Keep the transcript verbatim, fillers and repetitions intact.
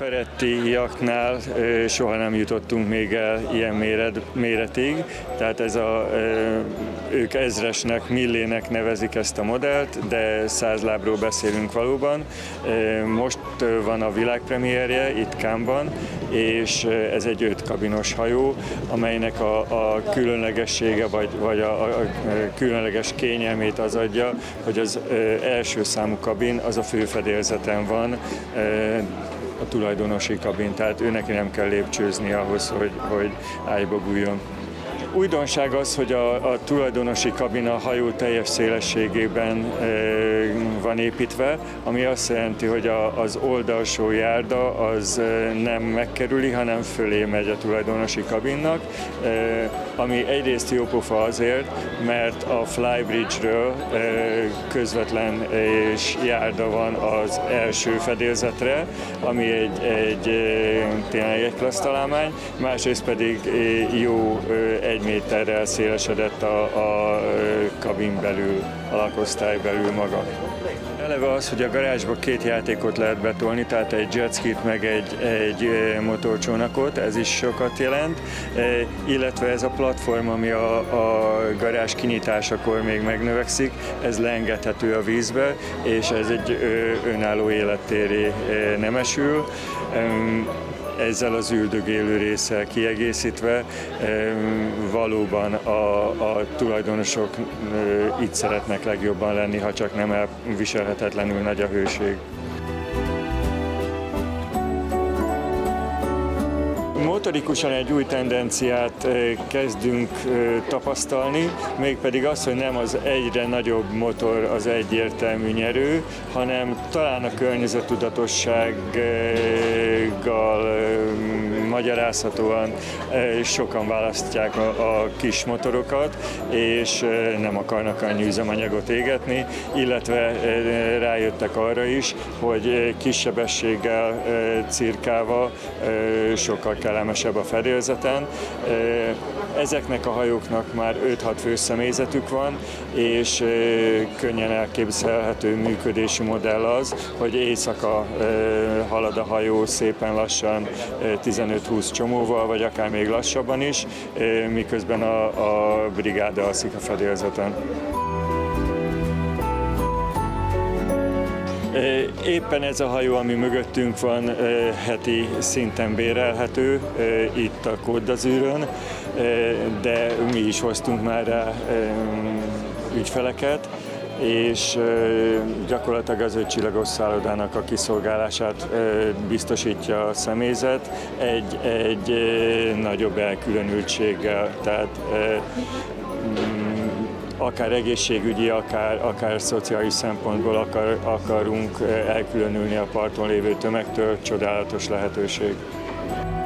Ferretti jachtnál soha nem jutottunk még el ilyen méret, méretig, tehát ez a, ők ezresnek, millének nevezik ezt a modellt, de száz lábról beszélünk valóban. Most van a világpremierje itt Cannes-ban, és ez egy öt kabinos hajó, amelynek a, a különlegessége vagy, vagy a, a különleges kényelmét az adja, hogy az első számú kabin az a főfedélzeten van, a tulajdonosi kabin, tehát ő neki nem kell lépcsőzni ahhoz, hogy, hogy ágyba bújjon. Újdonság az, hogy a, a tulajdonosi kabin a hajó teljes szélességében e, van építve, ami azt jelenti, hogy a, az oldalsó járda az e, nem megkerüli, hanem fölé megy a tulajdonosi kabinnak, e, ami egyrészt jó pofa azért, mert a Flybridge-ről e, közvetlen és járda van az első fedélzetre, ami egy, egy e, tényleg egy klassz találmány, másrészt pedig e, jó e, egy méterrel szélesedett a, a kabin belül, a lakosztály belül maga. Eleve az, hogy a garázsba két játékot lehet betolni, tehát egy jetskit meg egy, egy motorcsónakot, ez is sokat jelent, illetve ez a platform, ami a, a garázs kinyitásakor még megnövekszik, ez leengedhető a vízbe, és ez egy önálló élettérré nemesül. Ezzel az üldögélő résszel kiegészítve valóban a, a tulajdonosok itt szeretnek legjobban lenni, ha csak nem elviselhetetlenül nagy a hőség. Motorikusan egy új tendenciát kezdünk tapasztalni, mégpedig az, hogy nem az egyre nagyobb motor az egyértelmű nyerő, hanem talán a környezettudatossággal magyarázhatóan sokan választják a, a kis motorokat, és nem akarnak annyi üzemanyagot égetni, illetve rájöttek arra is, hogy kis sebességgel cirkálva sokkal kellemesebb a fedélzeten. Ezeknek a hajóknak már öt-hat fős személyzetük van, és könnyen elképzelhető működési modell az, hogy éjszaka halad a hajó szépen lassan tizenöt-húsz csomóval, vagy akár még lassabban is, miközben a, a brigáda alszik a fedélzeten. Éppen ez a hajó, ami mögöttünk van, heti szinten bérelhető itt a Côte d'Azurön, de mi is hoztunk már rá ügyfeleket, és gyakorlatilag az ötcsillagos szállodának a kiszolgálását biztosítja a személyzet egy, egy nagyobb elkülönültséggel, tehát akár egészségügyi, akár, akár szociális szempontból akar, akarunk elkülönülni a parton lévő tömegtől, csodálatos lehetőség.